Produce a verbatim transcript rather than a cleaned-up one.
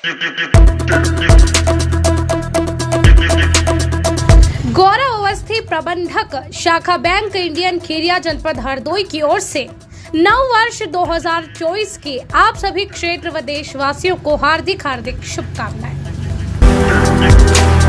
गौरव अवस्थी, प्रबंधक, शाखा bank, Indian Kheria, जनपद हरदोई की ओर से नव वर्ष दो हज़ार चौबीस की आप सभी क्षेत्र व देशवासियों को हार्दिक हार्दिक शुभकामनाएं।